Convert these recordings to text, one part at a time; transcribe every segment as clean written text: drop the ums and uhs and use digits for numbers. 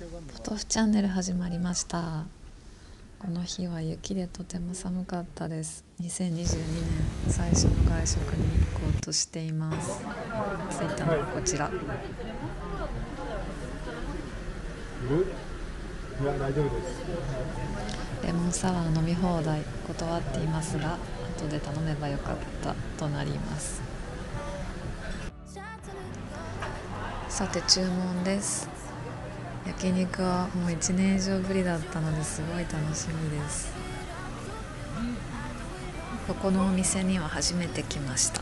ポトフチャンネル始まりました。この日は雪でとても寒かったです。2022年最初の外食に行こうとしています。着いたのはこちら。 いや、大丈夫です。 レモンサワー飲み放題断っていますが、後で頼めばよかったとなります。さて注文です。焼肉はもう1年以上ぶりだったのですごい楽しみです。ここのお店には初めて来ました。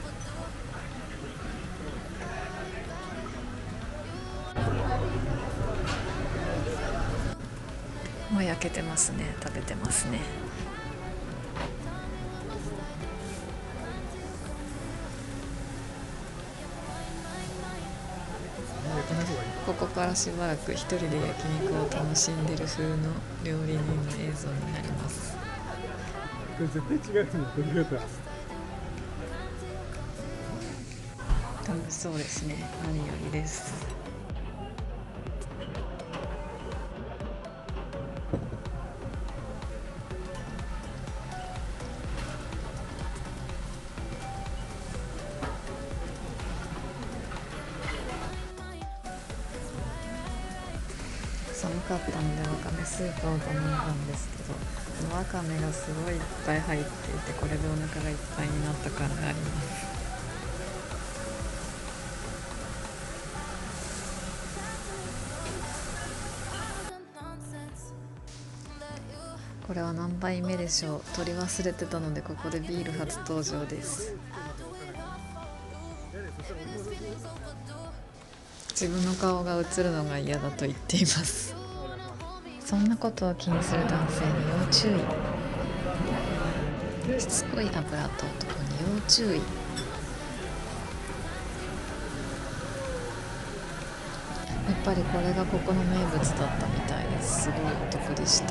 もう焼けてますね。食べてますね。ここからしばらく一人で焼肉を楽しんでる風の料理人の映像になります。 これ絶対違うの撮り方。 楽しそうですね。何よりです。寒かったのでわかめスープを頼んだんですけど、わかめがすごいいっぱい入っていて、これでお腹がいっぱいになった感があります。これは何杯目でしょう。取り忘れてたので、ここでビール初登場です。自分の顔が映るのが嫌だと言っています。そんなことを気にする男性に要注意。しつこい油と男に要注意。やっぱりこれがここの名物だったみたいです。すごいお得でした。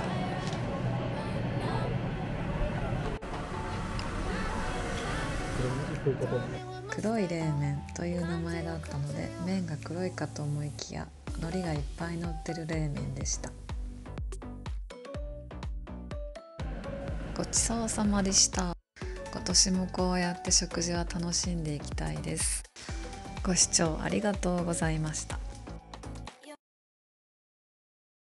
黒い冷麺という名前だったので、麺が黒いかと思いきや海苔がいっぱい乗ってる冷麺でした。ごちそうさまでした。今年もこうやって食事は楽しんでいきたいです。ご視聴ありがとうございました。